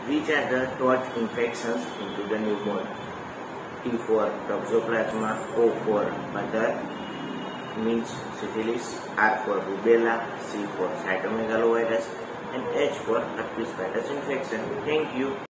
Which are the torch infections into the newborn? T for toxoplasma, O for mother, means syphilis, R for rubella, C for cytomegalovirus, and H for herpes virus infection. Thank you.